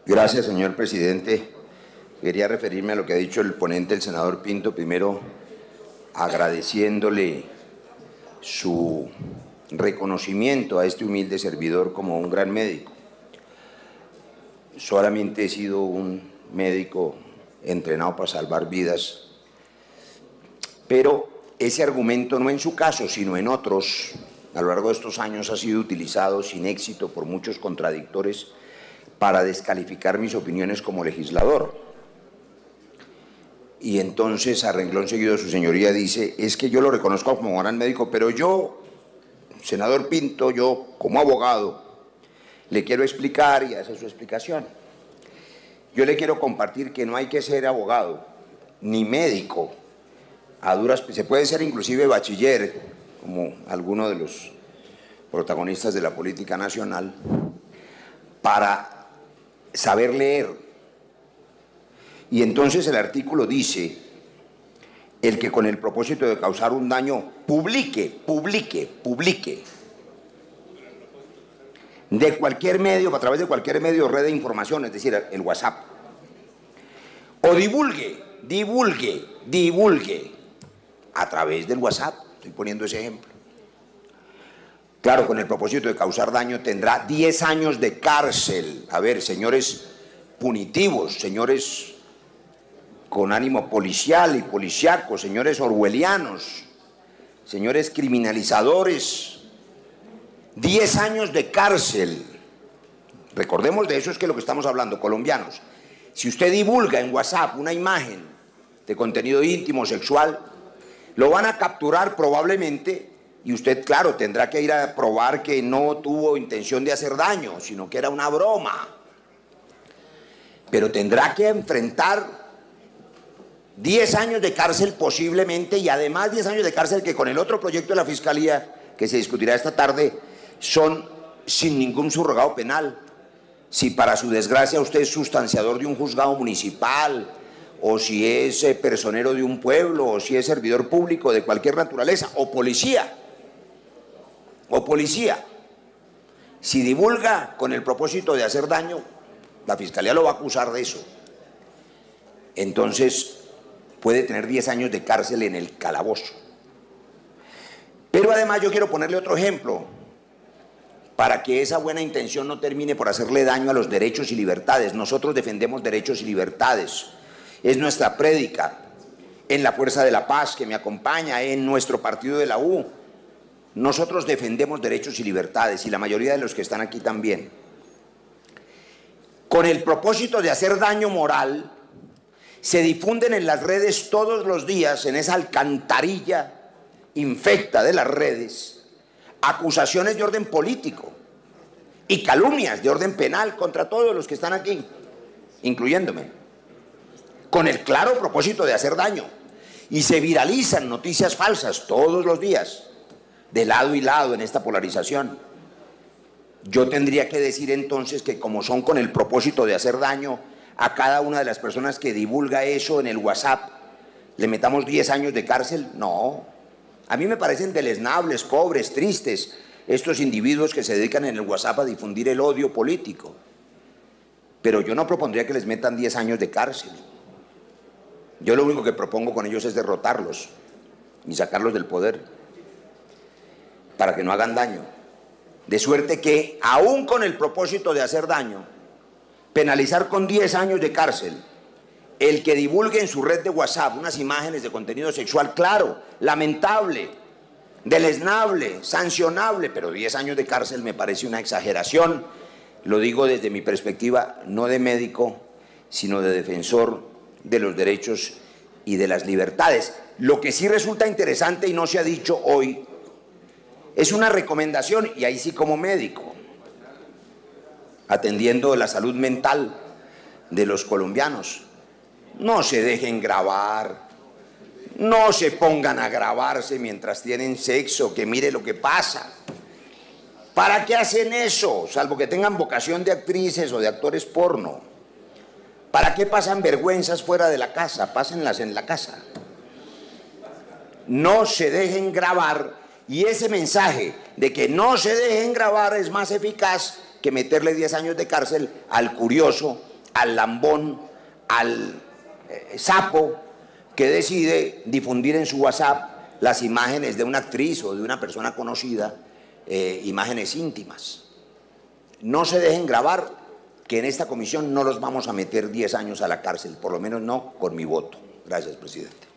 Gracias, señor presidente. Quería referirme a lo que ha dicho el ponente, el senador Pinto, primero agradeciéndole su reconocimiento a este humilde servidor como un gran médico. Solamente he sido un médico entrenado para salvar vidas, pero ese argumento, no en su caso, sino en otros, a lo largo de estos años ha sido utilizado sin éxito por muchos contradictores para descalificar mis opiniones como legislador. Y entonces, a renglón seguido, su señoría dice, es que yo lo reconozco como gran médico, pero yo, senador Pinto, yo como abogado, le quiero explicar y hace su explicación. Yo le quiero compartir que no hay que ser abogado, ni médico, a duras, se puede ser inclusive bachiller, como alguno de los protagonistas de la política nacional, para saber leer. Y entonces el artículo dice, el que con el propósito de causar un daño publique, de cualquier medio, a través de cualquier medio o red de información, es decir, el WhatsApp, o divulgue, a través del WhatsApp, estoy poniendo ese ejemplo. Claro, con el propósito de causar daño tendrá 10 años de cárcel. A ver, señores punitivos, señores con ánimo policial y policiaco, señores orwellianos, señores criminalizadores, 10 años de cárcel. Recordemos de eso es que lo que estamos hablando, colombianos. Si usted divulga en WhatsApp una imagen de contenido íntimo, sexual, lo van a capturar probablemente y usted, claro, tendrá que ir a probar que no tuvo intención de hacer daño, sino que era una broma. Pero tendrá que enfrentar 10 años de cárcel posiblemente y además 10 años de cárcel que con el otro proyecto de la Fiscalía que se discutirá esta tarde son sin ningún subrogado penal. Si para su desgracia usted es sustanciador de un juzgado municipal o si es personero de un pueblo o si es servidor público de cualquier naturaleza o policía, si divulga con el propósito de hacer daño, la Fiscalía lo va a acusar de eso. Entonces puede tener 10 años de cárcel en el calabozo. Pero además yo quiero ponerle otro ejemplo para que esa buena intención no termine por hacerle daño a los derechos y libertades. Nosotros defendemos derechos y libertades. Es nuestra prédica en la Fuerza de la Paz que me acompaña, en nuestro partido de la U. Nosotros defendemos derechos y libertades y la mayoría de los que están aquí también. Con el propósito de hacer daño moral, se difunden en las redes todos los días, en esa alcantarilla infecta de las redes, acusaciones de orden político y calumnias de orden penal contra todos los que están aquí, incluyéndome, con el claro propósito de hacer daño. Y se viralizan noticias falsas todos los días, de lado y lado en esta polarización. Yo tendría que decir entonces que como son con el propósito de hacer daño, a cada una de las personas que divulga eso en el WhatsApp, ¿le metamos 10 años de cárcel? No. A mí me parecen deleznables, pobres, tristes, estos individuos que se dedican en el WhatsApp a difundir el odio político. Pero yo no propondría que les metan 10 años de cárcel. Yo lo único que propongo con ellos es derrotarlos y sacarlos del poder para que no hagan daño. De suerte que, aún con el propósito de hacer daño, penalizar con 10 años de cárcel el que divulgue en su red de WhatsApp unas imágenes de contenido sexual, claro, lamentable, deleznable, sancionable, pero 10 años de cárcel me parece una exageración. Lo digo desde mi perspectiva, no de médico, sino de defensor de los derechos y de las libertades. Lo que sí resulta interesante y no se ha dicho hoy es una recomendación, y ahí sí como médico, atendiendo la salud mental de los colombianos. No se dejen grabar, no se pongan a grabarse mientras tienen sexo, que mire lo que pasa. ¿Para qué hacen eso? Salvo que tengan vocación de actrices o de actores porno. ¿Para qué pasan vergüenzas fuera de la casa? Pásenlas en la casa. No se dejen grabar, y ese mensaje de que no se dejen grabar es más eficaz que meterle 10 años de cárcel al curioso al lambón, al sapo que decide difundir en su WhatsApp las imágenes de una actriz o de una persona conocida, imágenes íntimas. No se dejen grabar, que en esta comisión no los vamos a meter 10 años a la cárcel, por lo menos no con mi voto. Gracias, presidente.